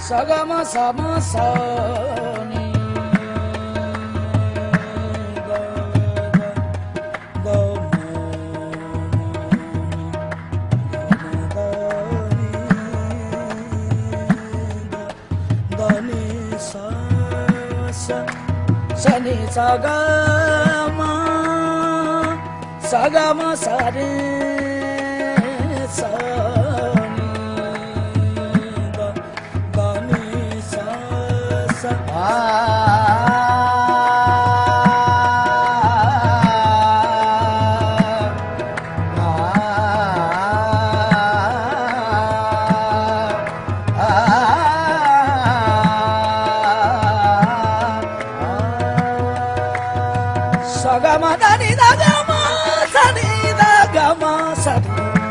Sagama sama sa ni ga ga ga ni sa sa sa ni sagama sagama sa re sa Sagama dani da gama sani da gama sani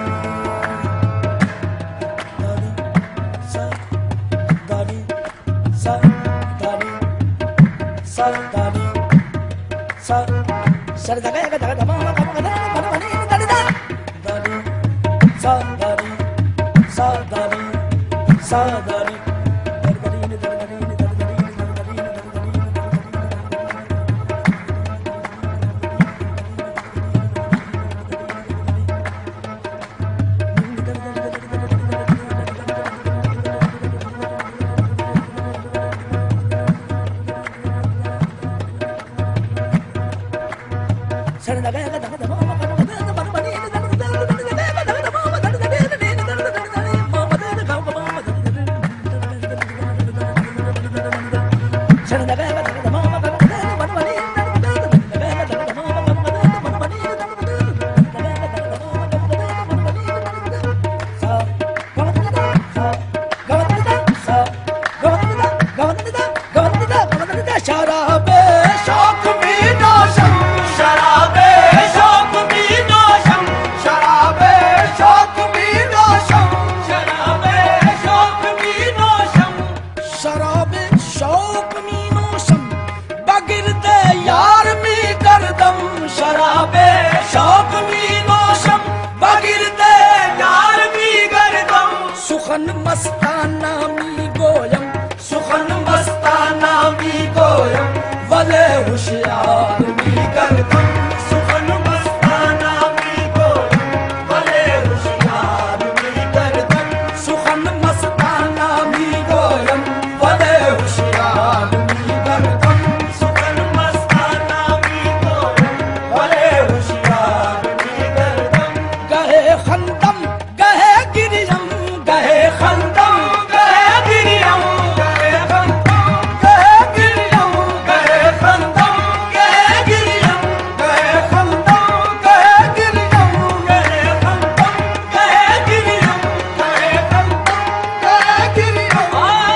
dani sa dani sa dani sa sari da ga da ma ma ma dani dani dani sa dani sa dani sa dani Mastana mi goyam, Sukhan mastana mi goyam, Vale hushyar mi gardam, Sukhan mastana mi goyam, Vale hushyar mi gardam, Sukhan mastana mi goyam, Vale hushyar mi gardam, Sukhan mastana mi goyam, Vale hushyar mi gardam, Gahe khandam, gahe giriyam, gahe khandam gahe giriyam gahe khandam gahe giriyam gahe khandam gahe giriyam gahe khandam gahe giriyam gahe khandam gahe giriyam gahe khandam gahe giriyam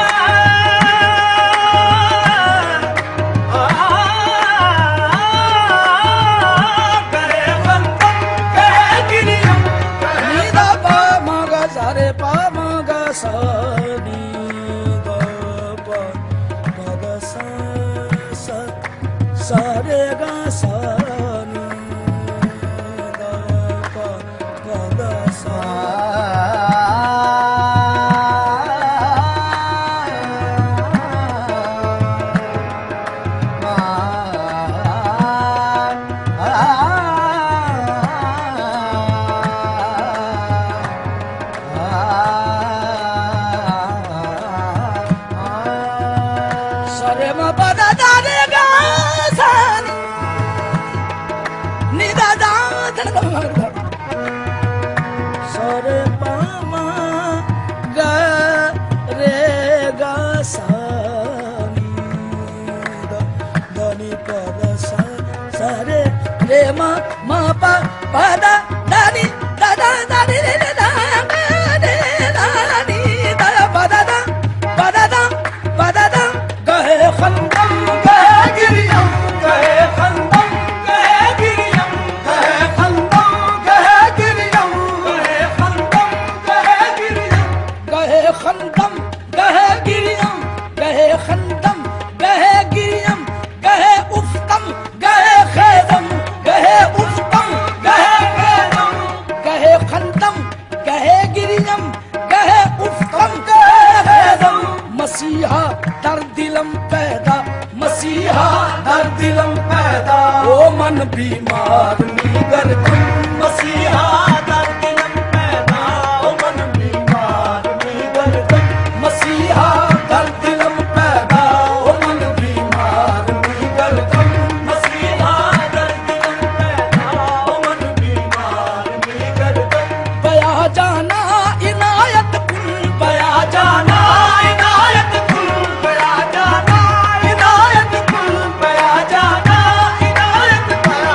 gahe khandam gahe giriyam ni da pa ma ga sa re pa ma ga sa ni ga pa pa ga sa sa sa re ga sa ni ga pa pa ga sa Sare ma pa da da re ga sa ni da da da da sare pa ma ga re ga sa ni da da ni pa da sa sa re re ma pa pa da da ni da da da ni re da ma re da ni da pa da da pa da da pa da da gahe khandam gahe giriyam gahe khandam gahe giriyam gahe khandam gahe giriyam gahe khandam gahe giriyam gahe khandam gahe giriyam gahe khandam gahe giriyam gahe uftam gahe khedam gahe uftam gahe khedam gahe khandam gahe giriyam gahe uftam gahe khedam दर दिलम पैदा मसीहा दर दिलम पैदा ओ मन बीमार meagre मसीहा दर दिलम पैदा ओ मन बीमार meagre मसीहा दर दिलम पैदा ओ मन बीमार मीगर मसीहा दर दिलम पैदा ओ मन बीमार मीगर बया जाना इनायत कुल बया जाना इनायत कुल बया जाना इनायत कुल बया जाना इनायत बया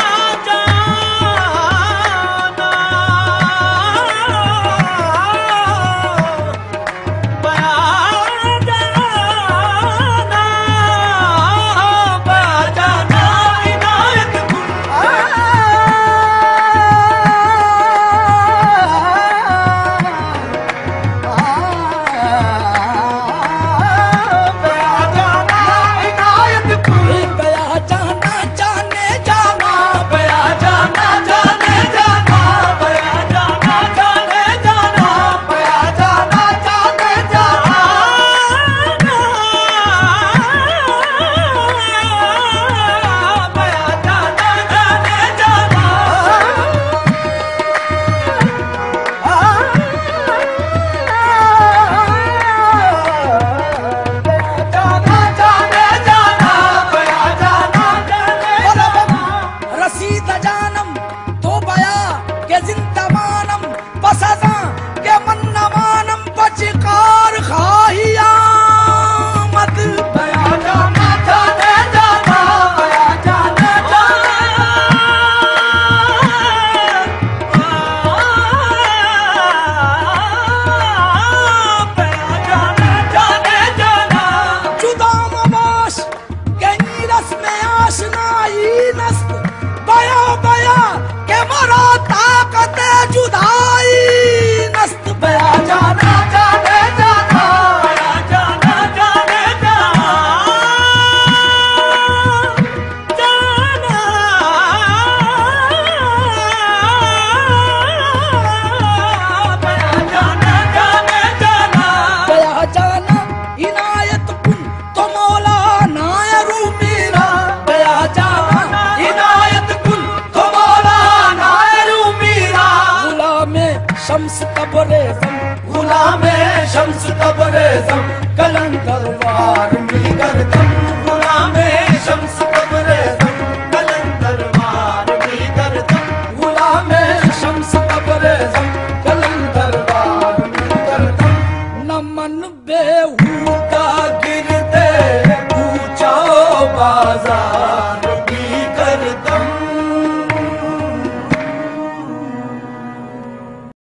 जाना इनायत कुल बया जाना इनायत कुल बया जाना जाने जाना बया जाना जाने जाना बया जाना जाने जाना बया जाना जाने जाना बया जाना जाने जाना जाना जाने जाना बया जाना जाने जाना रसीद जानम तो बया के जिंदमानम पसदा के मन्नमानम बचिकार खाहिया मत बया जाना जाने जाना बया जाना जाना जाने जाना जुदा मबाश कहीं रस में आशनाई नस्त बया बया के मरा ताकत जुदाई नस्त बया जाना जाने जाना बया जाना जाने जाना बया जाना जाने जाना बया जाना इनायत कुल तो मौला नायरू मेरा बया जाना इनायत कुल तो मौला नायरू मीरा गुलाम शम्स तबरेज़म गुलाम शम्स तबरेज़म कलंदर वार मीगर दम गुलाम शम्स तबरेज़म कलंदर वार मीगर दम गुलाम शम्स तबरेज़म कलंदर वार मीगर दम नमन बेहूदा गिरते ऊंचा बाजार